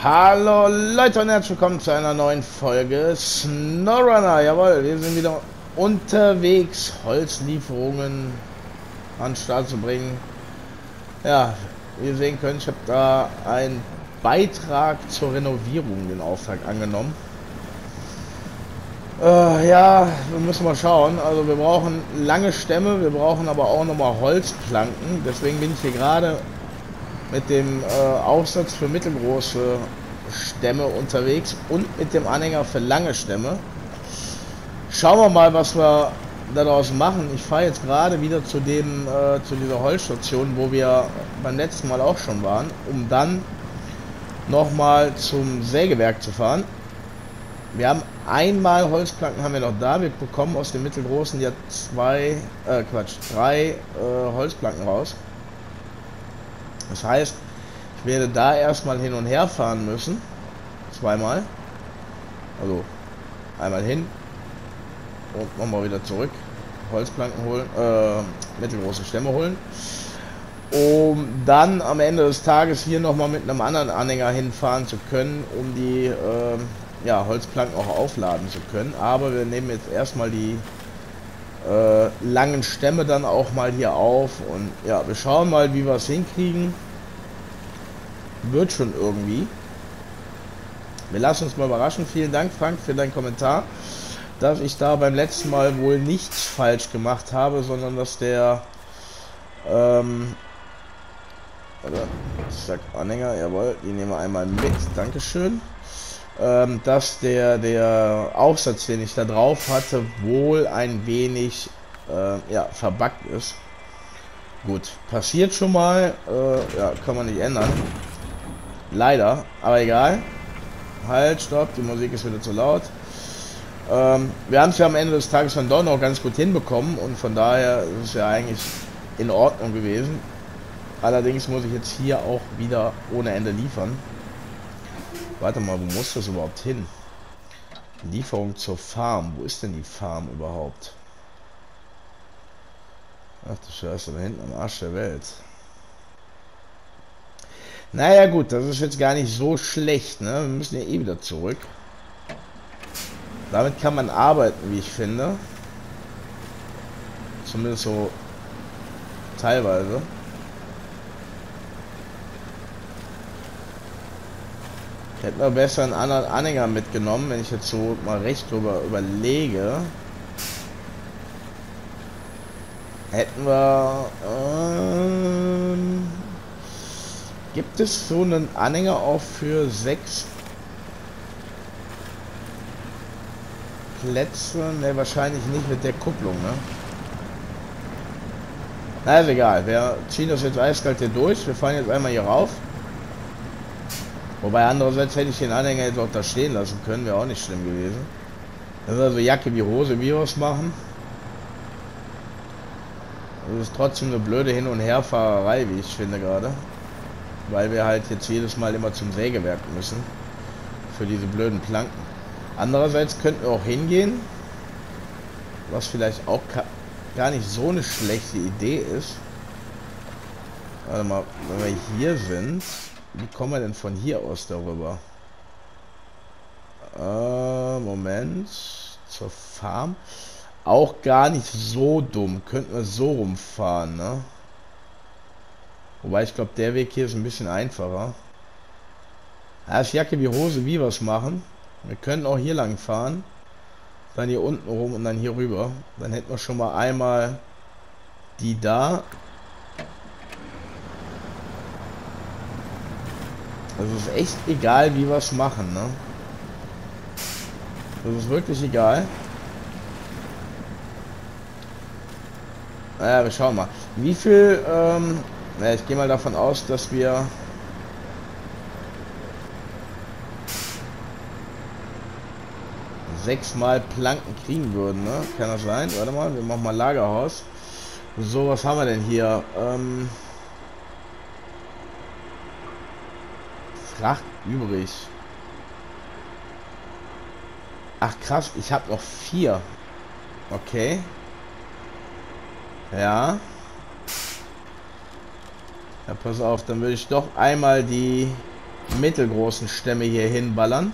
Hallo Leute und herzlich willkommen zu einer neuen Folge SnowRunner. Jawohl, wir sind wieder unterwegs, Holzlieferungen an den Start zu bringen. Ja, wie ihr sehen könnt, ich habe da einen Beitrag zur Renovierung den Auftrag angenommen. Ja, wir müssen mal schauen. Also wir brauchen lange Stämme, wir brauchen aber auch nochmal Holzplanken. Deswegen bin ich hier gerade mit dem Aufsatz für mittelgroße Stämme unterwegs und mit dem Anhänger für lange Stämme. Schauen wir mal, was wir daraus machen. Ich fahre jetzt gerade wieder zu dieser Holzstation, wo wir beim letzten Mal auch schon waren, um dann nochmal zum Sägewerk zu fahren. Wir haben einmal Holzplanken haben wir noch da. Wir bekommen aus dem mittelgroßen ja drei Holzplanken raus. Das heißt, ich werde da erstmal hin und her fahren müssen. Zweimal. Also einmal hin und nochmal wieder zurück. Holzplanken holen, mittelgroße Stämme holen. Um dann am Ende des Tages hier nochmal mit einem anderen Anhänger hinfahren zu können, um die Holzplanken auch aufladen zu können. Aber wir nehmen jetzt erstmal die langen Stämme dann auch mal hier auf und ja, wir schauen mal, wie wir es hinkriegen. Wird schon irgendwie. Wir lassen uns mal überraschen. Vielen Dank, Frank, für deinen Kommentar, dass ich da beim letzten Mal wohl nichts falsch gemacht habe, sondern dass der ich sag Anhänger, jawohl, die nehmen wir einmal mit, Dankeschön. Dass der Aufsatz, den ich da drauf hatte, wohl ein wenig verbuggt ist. Gut, passiert schon mal, kann man nicht ändern. Leider, aber egal. Halt, stopp, die Musik ist wieder zu laut. Wir haben es ja am Ende des Tages dann doch noch ganz gut hinbekommen und von daher ist es ja eigentlich in Ordnung gewesen. Allerdings muss ich jetzt hier auch wieder ohne Ende liefern. Warte mal, wo muss das überhaupt hin? Lieferung zur Farm. Wo ist denn die Farm überhaupt? Ach du Scheiße, da hinten am Arsch der Welt. Naja gut, das ist jetzt gar nicht so schlecht, ne? Wir müssen ja eh wieder zurück. Damit kann man arbeiten, wie ich finde. Zumindest so teilweise. Ich hätte mal besser einen anderen Anhänger mitgenommen, wenn ich jetzt so mal recht drüber überlege. Hätten wir... gibt es so einen Anhänger auch für 6 Plätze? Ne, wahrscheinlich nicht mit der Kupplung, ne? Na, ist egal. Wir ziehen das jetzt eiskalt hier durch. Wir fahren jetzt einmal hier rauf. Wobei andererseits hätte ich den Anhänger jetzt auch da stehen lassen können, wäre auch nicht schlimm gewesen. Das ist also Jacke wie Hose, wie wir es machen. Das ist trotzdem eine blöde Hin- und Herfahrerei, wie ich finde gerade. Weil wir halt jetzt jedes Mal immer zum Sägewerk müssen. Für diese blöden Planken. Andererseits könnten wir auch hingehen. Was vielleicht auch gar nicht so eine schlechte Idee ist. Warte mal, wenn wir hier sind... Wie kommen wir denn von hier aus darüber? Moment. Zur Farm. Auch gar nicht so dumm. Könnten wir so rumfahren, ne? Wobei ich glaube, der Weg hier ist ein bisschen einfacher. Ja, ist Jacke wie Hose, wie wir es machen. Wir können auch hier lang fahren. Dann hier unten rum und dann hier rüber. Dann hätten wir schon mal einmal die da. Also es ist echt egal, wie wir es machen, ne? Das ist wirklich egal. Naja, wir schauen mal. Wie viel, ich gehe mal davon aus, dass wir... sechsmal Planken kriegen würden, ne? Kann das sein? Warte mal, wir machen mal Lagerhaus. So, was haben wir denn hier? Fracht übrig. Ach krass, ich habe noch 4. Okay. Ja. Ja, pass auf, dann würde ich doch einmal die mittelgroßen Stämme hier hinballern.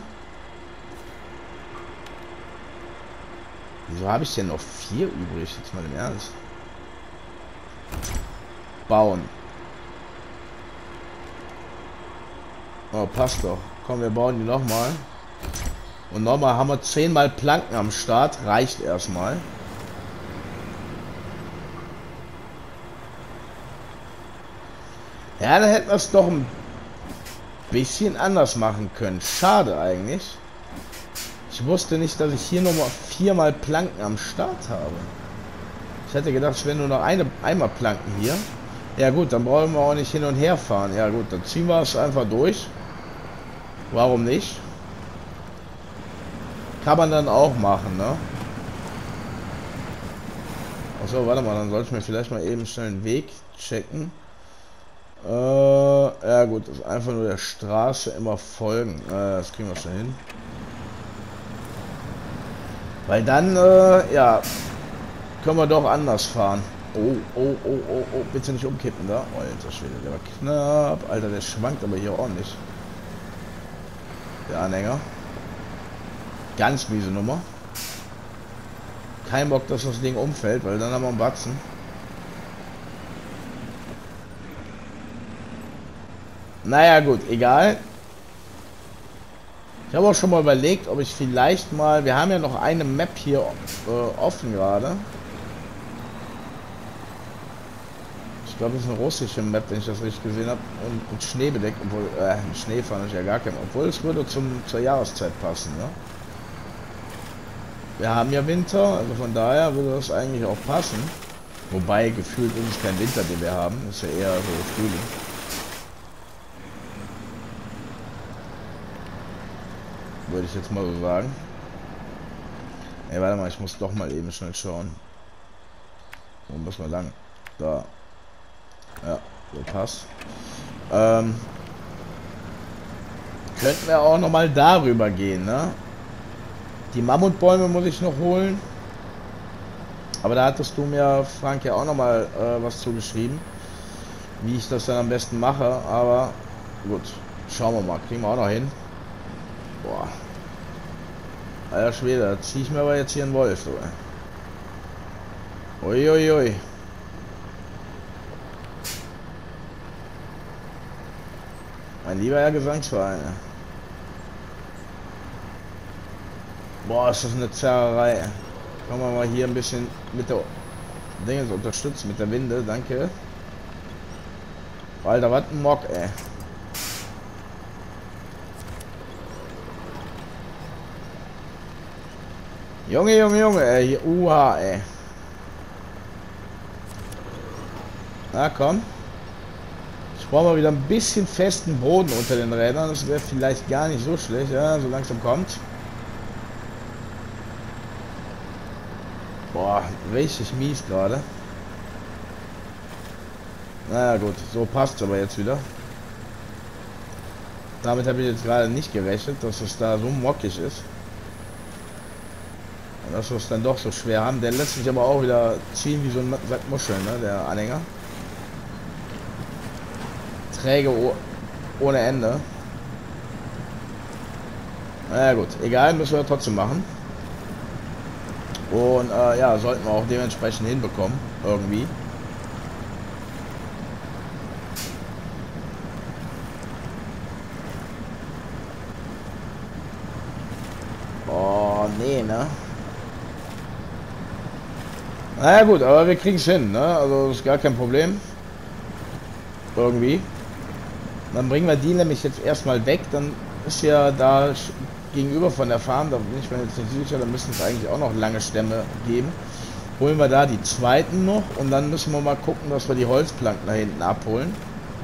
Wieso habe ich denn noch 4 übrig? Jetzt mal im Ernst. Bauen. Oh, passt doch. Komm, wir bauen die nochmal. Und nochmal haben wir 10 mal Planken am Start. Reicht erstmal. Ja, dann hätten wir es doch ein bisschen anders machen können. Schade eigentlich. Ich wusste nicht, dass ich hier nochmal 4 mal Planken am Start habe. Ich hätte gedacht, es wäre nur noch einmal Planken hier. Ja gut, dann brauchen wir auch nicht hin und her fahren. Ja gut, dann ziehen wir es einfach durch. Warum nicht? Kann man dann auch machen, ne? Achso, warte mal, dann sollte ich mir vielleicht mal eben schnell einen Weg checken. Ja gut, das ist einfach nur der Straße immer folgen. Das kriegen wir schon hin. Weil dann, ja, können wir doch anders fahren. Oh, oh, oh, oh, oh, bitte nicht umkippen da. Oh, alter Schwede, der war knapp. Alter, der schwankt aber hier ordentlich. Der Anhänger. Ganz miese Nummer. Kein Bock, dass das Ding umfällt, weil dann haben wir einen Batzen. Naja gut, egal. Ich habe auch schon mal überlegt, ob ich vielleicht mal... Wir haben ja noch eine Map hier offen gerade. Ich glaube, das ist eine russische Map, wenn ich das richtig gesehen habe. Und mit Schnee bedeckt, obwohl... Schnee fahren ist ja gar kein... Obwohl, es würde zur Jahreszeit passen, ne? Wir haben ja Winter, also von daher würde das eigentlich auch passen. Wobei, gefühlt ist es kein Winter, den wir haben. Das ist ja eher so Frühling. Würde ich jetzt mal so sagen. Ey, warte mal, ich muss doch mal eben schnell schauen. Wo müssen wir lang? Da. Ja, so passt. Könnten wir auch noch mal darüber gehen, ne? Die Mammutbäume muss ich noch holen. Aber da hattest du mir, Frank, ja auch noch mal was zugeschrieben. Wie ich das dann am besten mache. Aber gut, schauen wir mal. Kriegen wir auch noch hin. Boah. Alter Schwede, da ziehe ich mir aber jetzt hier einen Wolf, oder? Uiuiui. Mein lieber Herr Gesangsverein. Boah, ist das eine Zerrerei. Können wir mal hier ein bisschen mit der Dinge unterstützen, mit der Winde, danke. Alter, was ein Mock, ey. Junge, Junge, Junge, ey, hier, ey. Na komm. Ich brauche mal wieder ein bisschen festen Boden unter den Rädern. Das wäre vielleicht gar nicht so schlecht, ja, so langsam kommt. Boah, richtig mies gerade. Naja gut, so passt es aber jetzt wieder. Damit habe ich jetzt gerade nicht gerechnet, dass es da so mockig ist. Und dass wir es dann doch so schwer haben. Der lässt sich aber auch wieder ziehen wie so ein Sack Muscheln, ne, der Anhänger. Träge ohne Ende. Naja gut, egal, müssen wir trotzdem machen. Und ja, sollten wir auch dementsprechend hinbekommen, irgendwie. Oh, nee, ne? Naja gut, aber wir kriegen es hin, ne? Also ist gar kein Problem. Irgendwie. Dann bringen wir die nämlich jetzt erstmal weg, dann ist ja da gegenüber von der Farm, da bin ich mir jetzt nicht sicher, da müssen es eigentlich auch noch lange Stämme geben. Holen wir da die zweiten noch und dann müssen wir mal gucken, dass wir die Holzplanken da hinten abholen.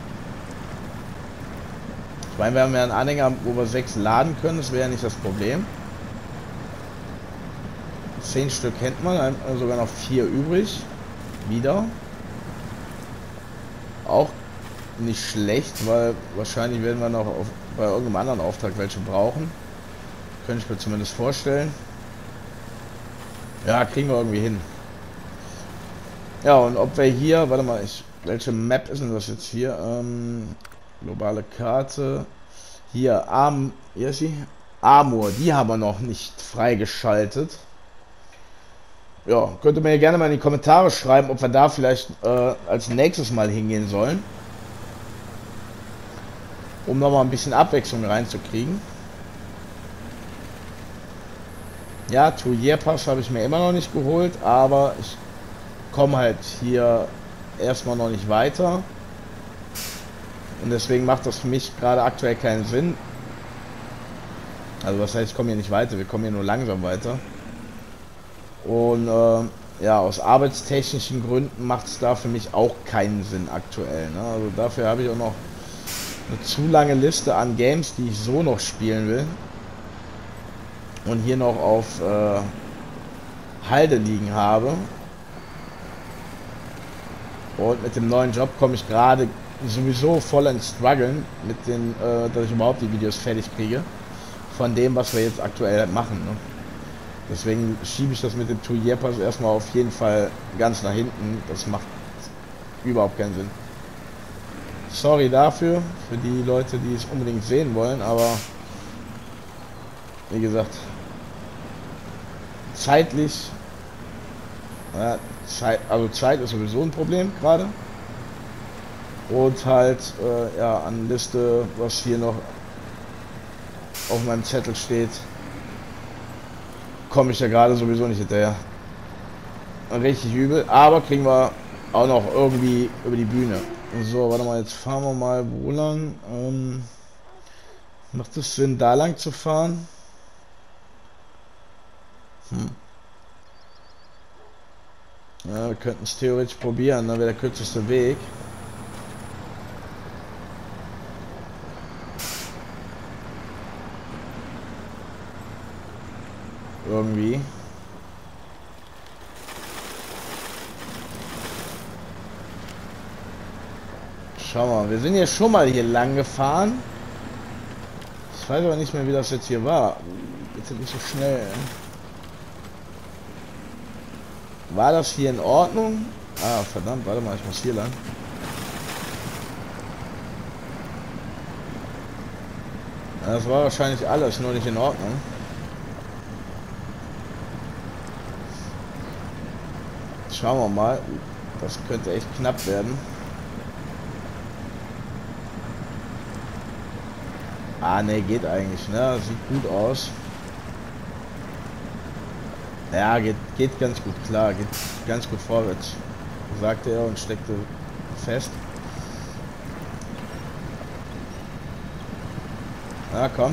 Ich meine, wir haben ja einen Anhänger, wo wir 6 laden können, das wäre ja nicht das Problem. 10 Stück kennt man, dann sogar noch 4 übrig. Wieder. Auch nicht schlecht, weil wahrscheinlich werden wir noch bei irgendeinem anderen Auftrag welche brauchen. Könnte ich mir zumindest vorstellen. Ja, kriegen wir irgendwie hin. Ja, und ob wir hier, warte mal, welche Map ist denn das jetzt hier? Globale Karte. Hier, hier ist sie. Armor, die haben wir noch nicht freigeschaltet. Ja, könnt ihr mir gerne mal in die Kommentare schreiben, ob wir da vielleicht als nächstes mal hingehen sollen. Um nochmal ein bisschen Abwechslung reinzukriegen. Ja, Two-Year-Pass habe ich mir immer noch nicht geholt, aber ich komme halt hier erstmal noch nicht weiter. Und deswegen macht das für mich gerade aktuell keinen Sinn. Also was heißt, ich komme hier nicht weiter, wir kommen hier nur langsam weiter. Und ja, aus arbeitstechnischen Gründen macht es da für mich auch keinen Sinn aktuell. Ne? Also dafür habe ich auch noch eine zu lange Liste an Games, die ich so noch spielen will. Und hier noch auf Halde liegen habe. Und mit dem neuen Job komme ich gerade sowieso voll ins Struggeln, mit den, dass ich überhaupt die Videos fertig kriege. Von dem, was wir jetzt aktuell machen. Ne? Deswegen schiebe ich das mit dem Two-Year-Pass erstmal auf jeden Fall ganz nach hinten. Das macht überhaupt keinen Sinn. Sorry dafür, für die Leute, die es unbedingt sehen wollen, aber wie gesagt, zeitlich, ja, Zeit ist sowieso ein Problem gerade. Und halt, ja, an Liste, was hier noch auf meinem Zettel steht, komme ich ja gerade sowieso nicht hinterher. Richtig übel, aber kriegen wir auch noch irgendwie über die Bühne. So, warte mal, jetzt fahren wir mal wo lang? Macht es Sinn, da lang zu fahren? Ja, wir könnten es theoretisch probieren, dann wäre der kürzeste Weg. Irgendwie. Schau mal, wir sind ja schon mal hier lang gefahren. Ich weiß aber nicht mehr, wie das jetzt hier war. Bitte nicht so schnell. War das hier in Ordnung? Ah, verdammt, warte mal, ich muss hier lang. Ja, das war wahrscheinlich alles, nur nicht in Ordnung. Schauen wir mal. Das könnte echt knapp werden. Ah, ne, geht eigentlich, ne? Sieht gut aus. Ja, geht ganz gut, klar, geht ganz gut vorwärts, sagte er und steckte fest. Na komm.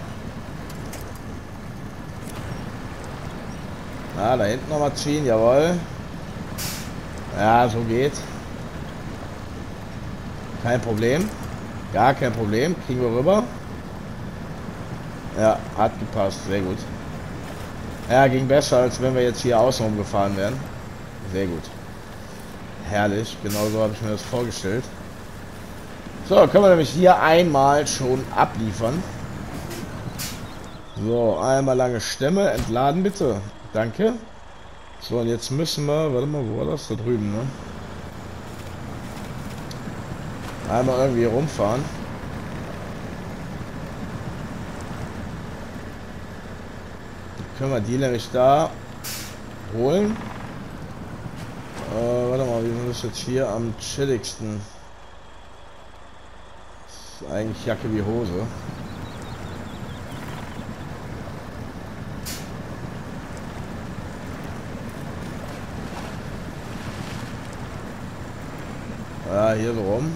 Na, da hinten nochmal ziehen, jawohl. Ja, so geht. Kein Problem. Gar kein Problem. Kriegen wir rüber. Ja, hat gepasst, sehr gut. Ja, ging besser, als wenn wir jetzt hier außenrum gefahren wären. Sehr gut. Herrlich, genauso habe ich mir das vorgestellt. So, können wir nämlich hier einmal schon abliefern. So, einmal lange Stämme, entladen bitte. Danke. So, und jetzt müssen wir, warte mal, wo war das? Da drüben, ne? Einmal irgendwie rumfahren. Können wir die nämlich da holen. Warte mal, wie sind das jetzt hier am chilligsten? Das ist eigentlich Jacke wie Hose. Ja, hier so rum.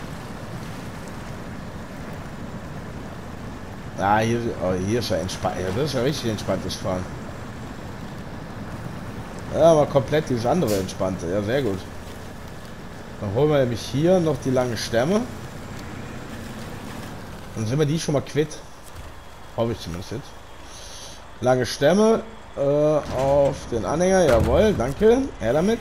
Ah, hier ist ja entspannt. Ja, das ist ja richtig entspanntes Fahren. Ja, aber komplett dieses andere entspannte. Ja, sehr gut. Dann holen wir nämlich hier noch die langen Stämme. Dann sind wir die schon mal quitt. Hoffe ich zumindest jetzt. Lange Stämme auf den Anhänger. Jawohl, danke. Her damit.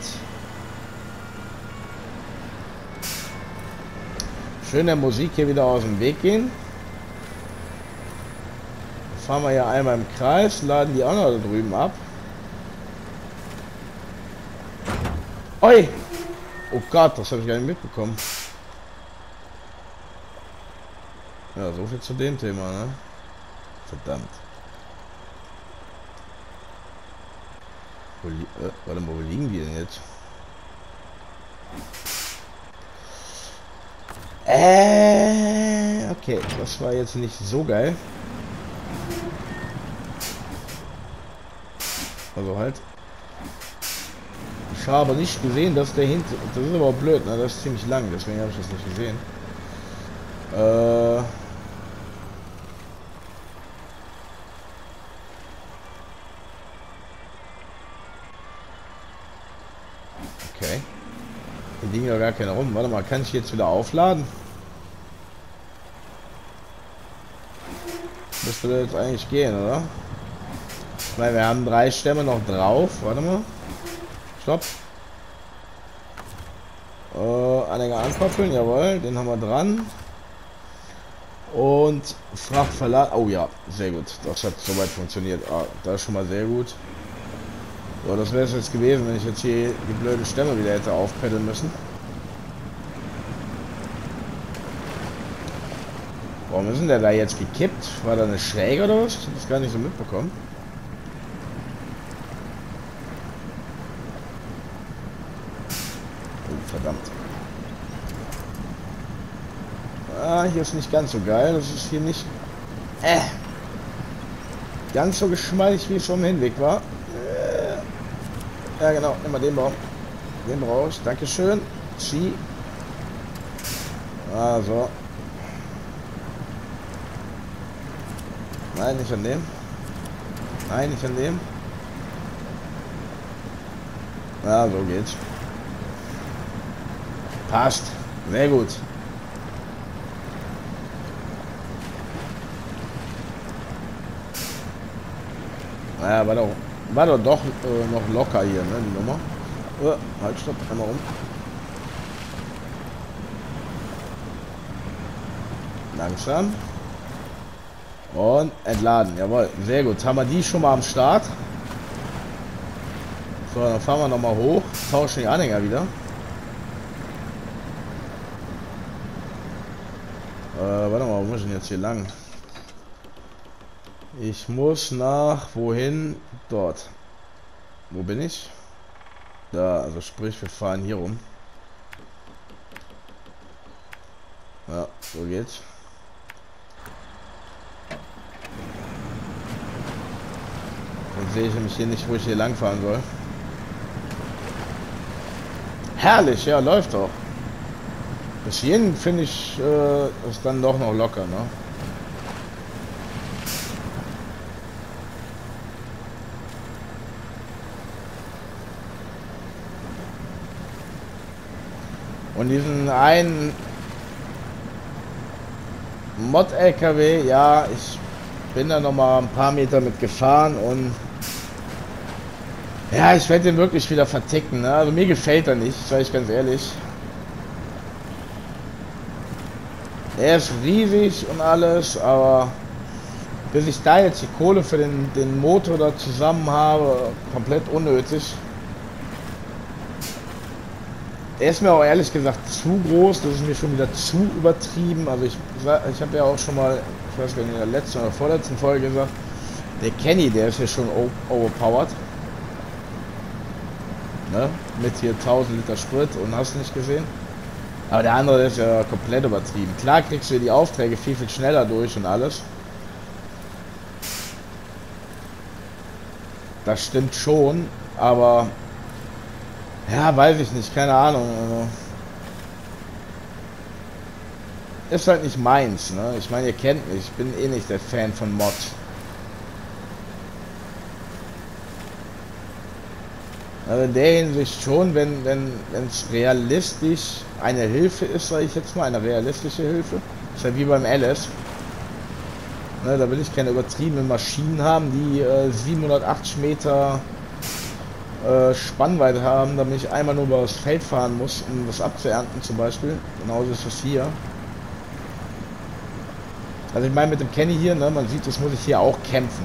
Schön der Musik hier wieder aus dem Weg gehen. Fahren wir hier einmal im Kreis, laden die auch noch da drüben ab. Oi! Oh Gott, das habe ich gar nicht mitbekommen. Ja, so viel zu dem Thema, ne? Verdammt. Warte mal, wo liegen die denn jetzt? Okay, das war jetzt nicht so geil. Also halt. Ich habe nicht gesehen, dass der hinten... Das ist aber blöd, ne? Das ist ziemlich lang, deswegen habe ich das nicht gesehen. Okay. Hier liegen ja gar keine rum. Warte mal, kann ich jetzt wieder aufladen? Müsste das jetzt eigentlich gehen, oder? Weil wir haben 3 Stämme noch drauf. Warte mal. Stopp. Anhänger ankoppeln, jawohl. Den haben wir dran. Und Fracht verladen. Oh ja, sehr gut. Das hat soweit funktioniert. Ah, das ist schon mal sehr gut. So, das wäre es jetzt gewesen, wenn ich jetzt hier die blöden Stämme wieder hätte aufpeddeln müssen. Warum ist denn der da jetzt gekippt? War da eine Schräge oder was? Ich hab das gar nicht so mitbekommen. Oh, verdammt. Ah, hier ist nicht ganz so geil. Das ist hier nicht ganz so geschmeidig, wie es vom Hinweg war. Ja, genau. Nimm mal den Baum. Den brauche ich. Dankeschön. Zieh. Also. Nein, nicht an dem. Nein, nicht an dem. Ja, so geht's. Passt. Sehr gut. Naja, war doch noch locker hier, ne, die Nummer. Halt, stopp, einmal um. Langsam. Und entladen, jawohl, sehr gut. Haben wir die schon mal am Start. So, dann fahren wir nochmal hoch, tauschen die Anhänger wieder. Warte mal, wo muss ich denn jetzt hier lang? Ich muss nach, wohin? Dort. Wo bin ich? Da, also sprich, wir fahren hier rum. Ja, so geht's. Dann sehe ich nämlich hier nicht, wo ich hier lang fahren soll. Herrlich, ja, läuft doch. Bis hierhin finde ich, ist dann doch noch locker, ne? Und diesen einen Mod-LKW, ja, ich bin da noch mal ein paar Meter mit gefahren und ja, ich werde den wirklich wieder verticken, ne? Also mir gefällt er nicht, sage ich ganz ehrlich. Er ist riesig und alles, aber bis ich da jetzt die Kohle für den Motor da zusammen habe, komplett unnötig. Er ist mir auch ehrlich gesagt zu groß, das ist mir schon wieder zu übertrieben. Also ich habe ja auch schon mal, ich weiß gar nicht, in der letzten oder vorletzten Folge gesagt, der Kenny, der ist hier schon overpowered. Ne? Mit hier 1000 Liter Sprit und hast du nicht gesehen. Aber der andere ist ja komplett übertrieben. Klar kriegst du die Aufträge viel, viel schneller durch und alles. Das stimmt schon, aber ja, weiß ich nicht, keine Ahnung. Also, ist halt nicht meins, ne? Ich meine, ihr kennt mich, ich bin eh nicht der Fan von Mods. Also in der Hinsicht schon, wenn es realistisch eine Hilfe ist, sage ich jetzt mal, eine realistische Hilfe. Ist ja wie beim LS. Ne, da will ich keine übertriebenen Maschinen haben, die 780 Meter Spannweite haben, damit ich einmal nur über das Feld fahren muss, um das abzuernten zum Beispiel. Genauso ist es hier. Also ich meine mit dem Kenny hier, ne, man sieht, das muss ich hier auch kämpfen.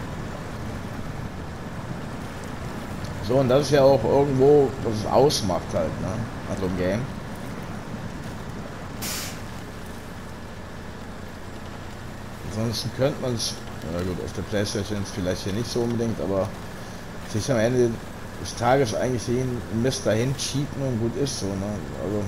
So, und das ist ja auch irgendwo, was es ausmacht halt, ne? Also im Game. Ansonsten könnte man es, na gut, auf der Playstation vielleicht hier nicht so unbedingt, aber sich am Ende des Tages eigentlich jeden Mist dahin cheaten und gut ist so, ne? Also,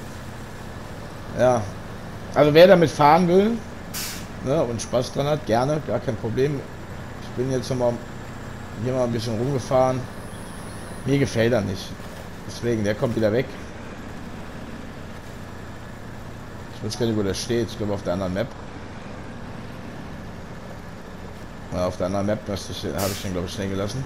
ja. Also wer damit fahren will, ne, und Spaß dran hat, gerne, gar kein Problem. Ich bin jetzt nochmal hier mal ein bisschen rumgefahren. Mir gefällt er nicht. Deswegen, der kommt wieder weg. Ich weiß gar nicht, wo der steht. Ich glaube auf der anderen Map. Ja, auf der anderen Map habe ich den, glaube ich, stehen gelassen.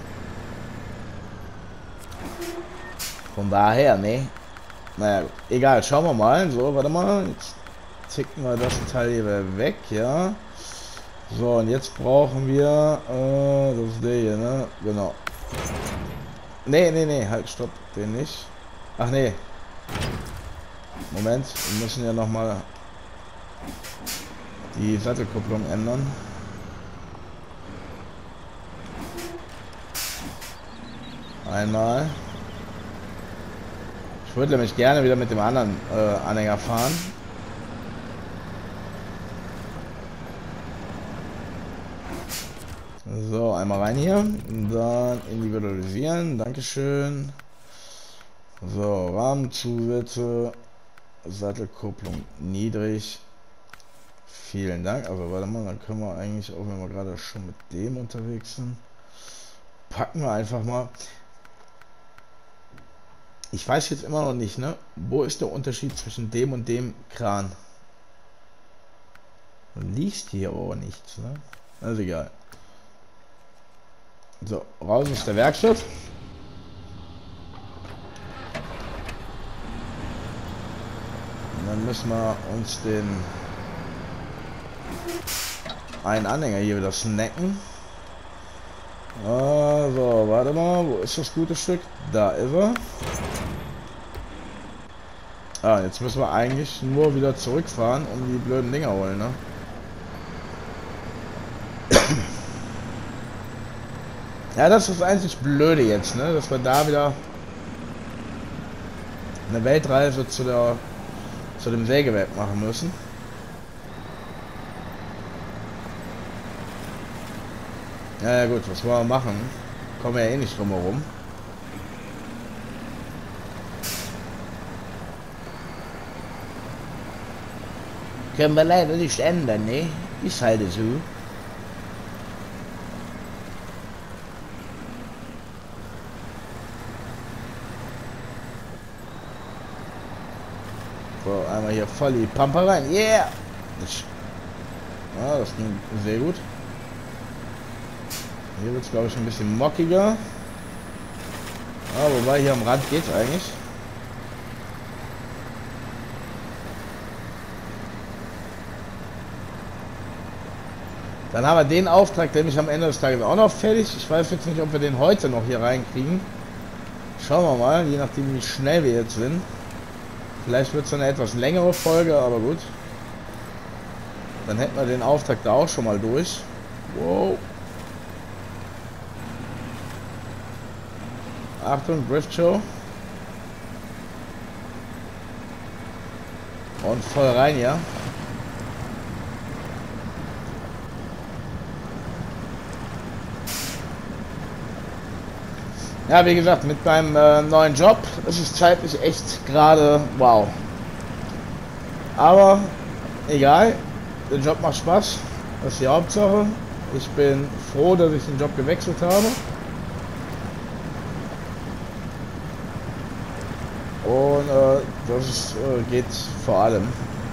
Von daher, ne. Naja, egal, schauen wir mal. So, warte mal. Jetzt ticken wir das Teil hier weg, ja. So, und jetzt brauchen wir, das ist der hier, ne? Genau. Nee, halt, stopp, den nicht. Ach nee. Moment, wir müssen ja nochmal die Sattelkupplung ändern. Einmal. Ich würde nämlich gerne wieder mit dem anderen Anhänger fahren. So, einmal rein hier. Und dann individualisieren. Dankeschön. So, Rahmenzusätze. Sattelkupplung niedrig. Vielen Dank. Also warte mal, dann können wir eigentlich, auch wenn wir gerade schon mit dem unterwegs sind, packen wir einfach mal. Ich weiß jetzt immer noch nicht, ne? Wo ist der Unterschied zwischen dem und dem Kran? Man liest hier aber nichts, ne? Also egal. So, raus aus der Werkstatt. Und dann müssen wir uns den einen Anhänger hier wieder snacken. So, warte mal, wo ist das gute Stück? Da ist er. Ah, jetzt müssen wir eigentlich nur wieder zurückfahren, um die blöden Dinger holen, ne? Ja, das ist das einzig Blöde jetzt, ne? Dass wir da wieder eine Weltreise zu dem Sägewerk machen müssen. Ja, gut, was wollen wir machen? Kommen wir ja eh nicht drum herum. Können wir leider nicht ändern, ne? Ist halt so. So, einmal hier voll die Pampe rein. Yeah! Ja, das ging sehr gut. Hier wird es, glaube ich, ein bisschen mockiger. Ja, wobei hier am Rand geht es eigentlich. Dann haben wir den Auftrag, der mich am Ende des Tages auch noch fertig. Ich weiß jetzt nicht, ob wir den heute noch hier reinkriegen. Schauen wir mal, je nachdem wie schnell wir jetzt sind. Vielleicht wird es eine etwas längere Folge, aber gut. Dann hätten wir den Auftrag da auch schon mal durch. Wow. Achtung, Drift Show. Und voll rein, ja. Ja, wie gesagt, mit meinem neuen Job ist es zeitlich echt gerade wow. Aber egal, der Job macht Spaß, das ist die Hauptsache. Ich bin froh, dass ich den Job gewechselt habe. Und das ist, geht vor allem.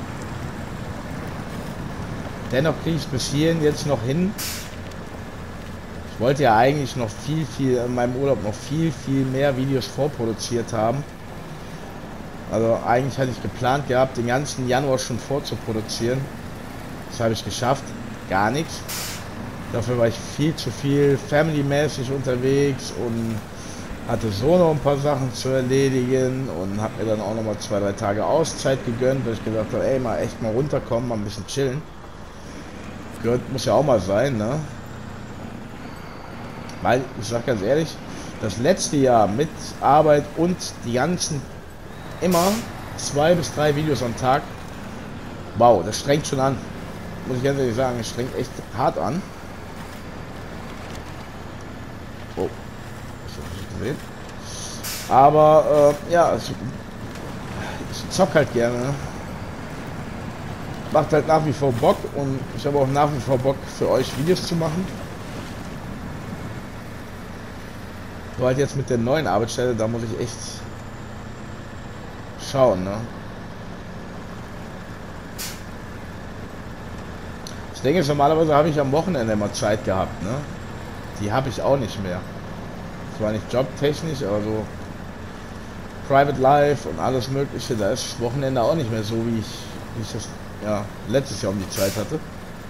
Dennoch kriege ich bis hierhin jetzt noch hin. Ich wollte ja eigentlich noch viel in meinem Urlaub noch viel mehr Videos vorproduziert haben. Also eigentlich hatte ich geplant gehabt, den ganzen Januar schon vorzuproduzieren. Das habe ich geschafft. Gar nichts. Dafür war ich viel zu viel family-mäßig unterwegs und hatte so noch ein paar Sachen zu erledigen und habe mir dann auch noch mal 2-3 Tage Auszeit gegönnt, weil ich gedacht habe, ey, mal echt mal runterkommen, mal ein bisschen chillen. Gehört, muss ja auch mal sein, ne? Weil, ich sag ganz ehrlich, das letzte Jahr mit Arbeit und die ganzen immer 2 bis 3 Videos am Tag, wow, das strengt schon an. muss ich ganz ehrlich sagen, es strengt echt hart an. Oh, ich habe nicht gesehen. Aber ja, ich zock halt gerne. Ne? Macht halt nach wie vor Bock und ich habe auch nach wie vor Bock für euch Videos zu machen. Nur halt jetzt mit der neuen Arbeitsstelle, da muss ich echt schauen, ne? Ich denke, normalerweise habe ich am Wochenende immer Zeit gehabt, ne? Die habe ich auch nicht mehr. Zwar nicht jobtechnisch, aber so Private Life und alles Mögliche, da ist das Wochenende auch nicht mehr so, wie ich das ja, letztes Jahr um die Zeit hatte.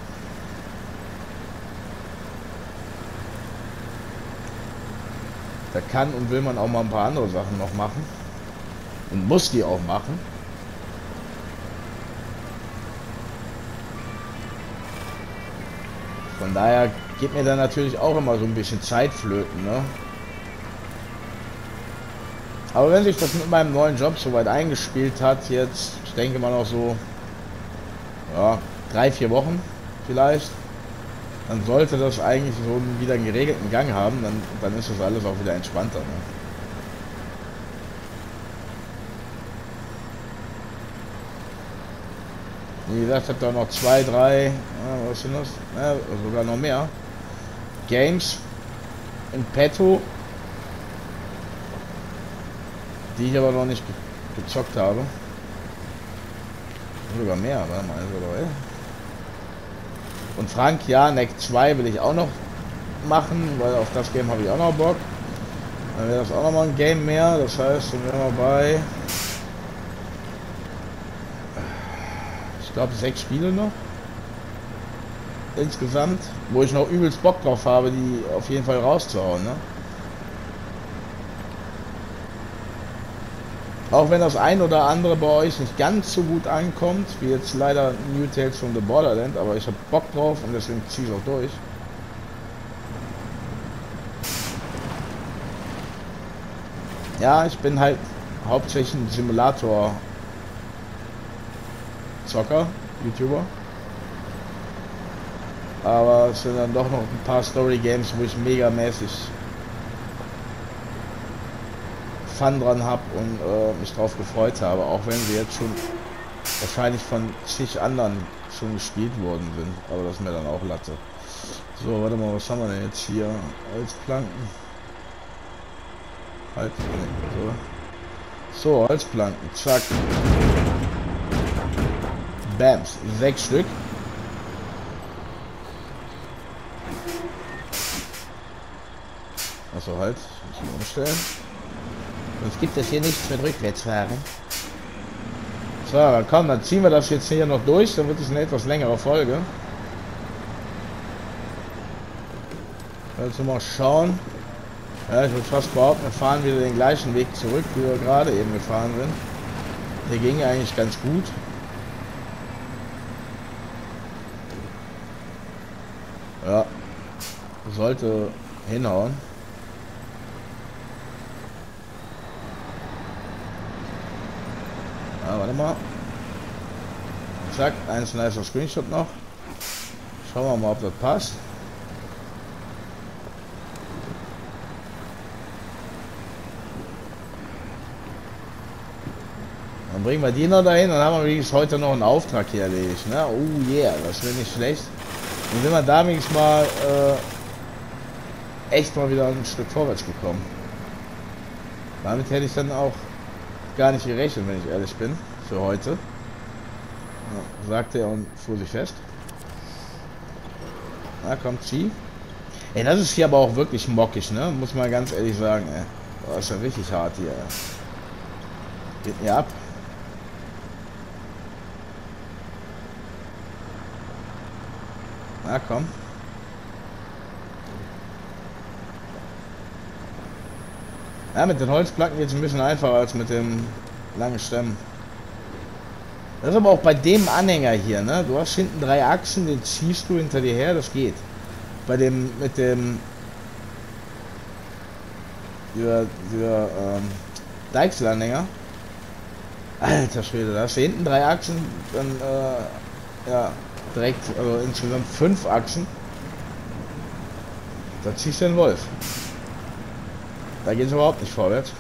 Da kann und will man auch mal ein paar andere Sachen noch machen. Und muss die auch machen. Von daher geht mir dann natürlich auch immer so ein bisschen Zeit flöten, ne? Aber wenn sich das mit meinem neuen Job soweit eingespielt hat, jetzt, ich denke mal noch so, ja, 3-4 Wochen vielleicht, dann sollte das eigentlich so wieder einen geregelten Gang haben, dann ist das alles auch wieder entspannter. Ne? Wie gesagt, ich habe da noch 2, 3, was sind das? Ja, sogar noch mehr Games in petto, die ich aber noch nicht gezockt habe. Sogar mehr, warte mal, also, und Frank, ja, Neck 2 will ich auch noch machen, weil auf das Game habe ich auch noch Bock. Dann wäre das auch noch mal ein Game mehr, das heißt, dann wären wir bei, ich glaube, 6 Spiele noch insgesamt, wo ich noch übelst Bock drauf habe, die auf jeden Fall rauszuhauen, ne? Auch wenn das ein oder andere bei euch nicht ganz so gut ankommt, wie jetzt leider New Tales from the Borderland, aber ich habe Bock drauf und deswegen ziehe ich es auch durch. Ja, ich bin halt hauptsächlich ein Simulator-Zocker, YouTuber. Aber es sind dann doch noch ein paar Story-Games, wo ich megamäßig Fun dran habe und mich drauf gefreut habe, auch wenn sie jetzt schon wahrscheinlich von zig anderen schon gespielt worden sind, aber das ist mir dann auch Latte. So, warte mal, was haben wir denn jetzt hier? Holzplanken. Halt, so, Holzplanken, zack. Bams, 6 Stück. Achso, halt, ich muss umstellen. Sonst gibt es hier nichts mit Rückwärtsfahren. So, dann komm, dann ziehen wir das jetzt hier noch durch, dann wird es eine etwas längere Folge. Also mal schauen. Ja, ich würde fast behaupten, wir fahren wieder den gleichen Weg zurück, wie wir gerade eben gefahren sind. Der ging eigentlich ganz gut. Ja, sollte hinhauen. Ja, warte mal. Zack, ein nicer Screenshot noch. Schauen wir mal, ob das passt. Dann bringen wir die noch dahin, dann haben wir wenigstens heute noch einen Auftrag hier erledigt. Ne? Oh yeah, das wäre nicht schlecht. Dann sind wir da wenigstens mal echt mal wieder ein Stück vorwärts gekommen. Damit hätte ich dann auch gar nicht gerechnet, wenn ich ehrlich bin, für heute. Ja, sagte er und fuhr sich fest. Na komm, zieh. Ey, das ist hier aber auch wirklich mockig, ne? Muss man ganz ehrlich sagen, ey. Oh, ist ja richtig hart hier, ey. Geht mir ab. Na komm. Ja, mit den Holzplatten geht es ein bisschen einfacher als mit dem langen Stämmen. Das ist aber auch bei dem Anhänger hier, ne? Du hast hinten 3 Achsen, den ziehst du hinter dir her, das geht. Bei dem, mit dem dieser Deichselanhänger. Alter Schwede, da hast du hinten 3 Achsen, dann ja, direkt, also insgesamt 5 Achsen. Da ziehst du den Wolf. Da geht es überhaupt nicht vorwärts.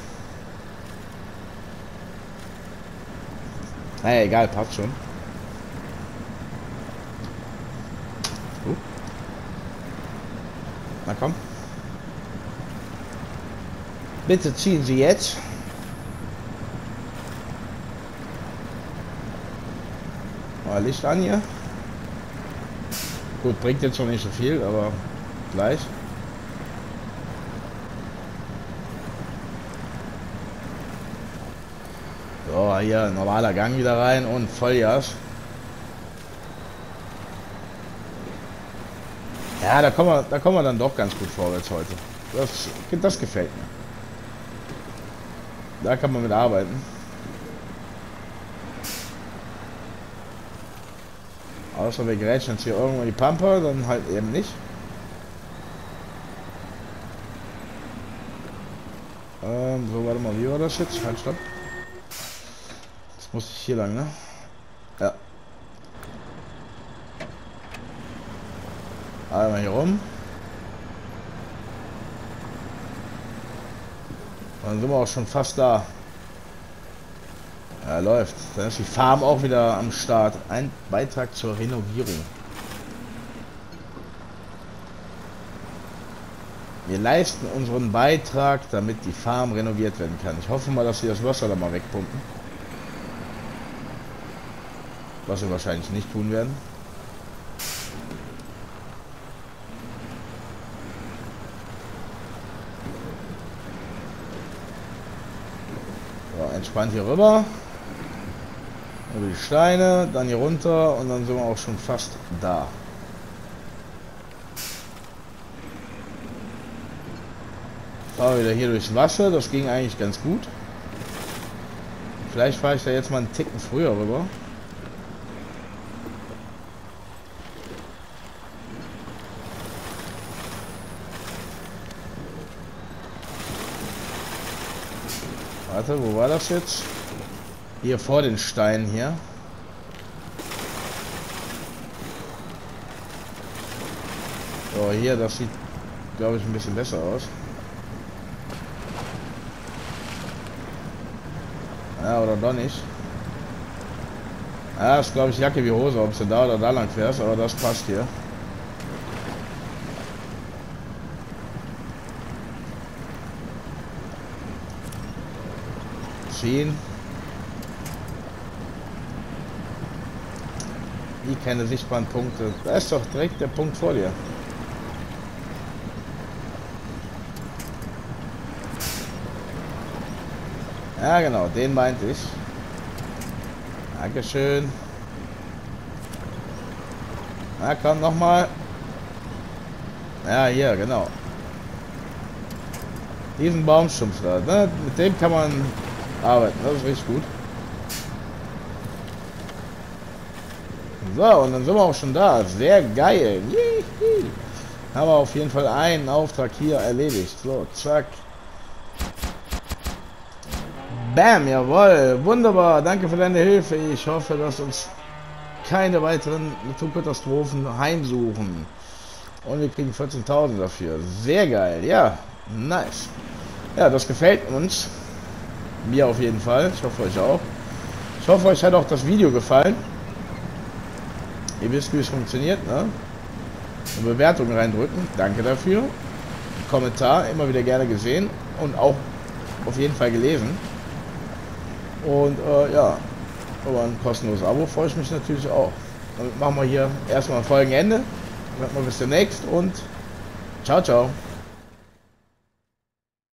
Naja, egal, passt schon. Na komm. Bitte ziehen Sie jetzt. Mal Licht an hier. Gut, bringt jetzt noch nicht so viel, aber gleich. So, hier normaler Gang wieder rein und Vollgas. Ja, da kommen wir dann doch ganz gut vorwärts heute. Das gefällt mir. Da kann man mit arbeiten. Außer wir grätschen jetzt hier irgendwo in die Pampa, dann halt eben nicht. So, warte mal, wie war das jetzt? Halt, stopp. Jetzt muss ich hier lang, ne? Ja. Einmal hier rum. Dann sind wir auch schon fast da. Ja, läuft. Dann ist die Farm auch wieder am Start. Ein Beitrag zur Renovierung. Wir leisten unseren Beitrag, damit die Farm renoviert werden kann. Ich hoffe mal, dass sie das Wasser da mal wegpumpen. Was wir wahrscheinlich nicht tun werden. So, entspannt hier rüber. Über die Steine, dann hier runter und dann sind wir auch schon fast da. Fahren wir wieder hier durchs Wasser, das ging eigentlich ganz gut. Vielleicht fahre ich da jetzt mal einen Ticken früher rüber. Warte, wo war das jetzt? Hier vor den Steinen hier. So, hier, das sieht, glaube ich, ein bisschen besser aus. Ja, oder doch nicht. Ja, ist, glaube ich, Jacke wie Hose, ob du da oder da lang fährst, aber das passt hier. Ziehen. Wie keine sichtbaren Punkte. Da ist doch direkt der Punkt vor dir. Ja, genau, den meinte ich. Dankeschön. Na komm, nochmal. Ja, hier, genau. Diesen Baumstumpf da, ne? Mit dem kann man arbeiten, das ist richtig gut. So, und dann sind wir auch schon da. Sehr geil. Jihi. Haben wir auf jeden Fall einen Auftrag hier erledigt. So, zack. Bam, jawohl. Wunderbar. Danke für deine Hilfe. Ich hoffe, dass uns keine weiteren Naturkatastrophen heimsuchen. Und wir kriegen 14.000 dafür. Sehr geil. Ja, nice. Ja, das gefällt uns. Mir auf jeden Fall. Ich hoffe euch auch. Ich hoffe, euch hat auch das Video gefallen. Ihr wisst, wie es funktioniert, ne? Eine Bewertung reindrücken. Danke dafür. Kommentar immer wieder gerne gesehen und auch auf jeden Fall gelesen. Und ja, über ein kostenloses Abo freue ich mich natürlich auch. Damit machen wir hier erstmal Folgenende. Dann bis demnächst und ciao, ciao.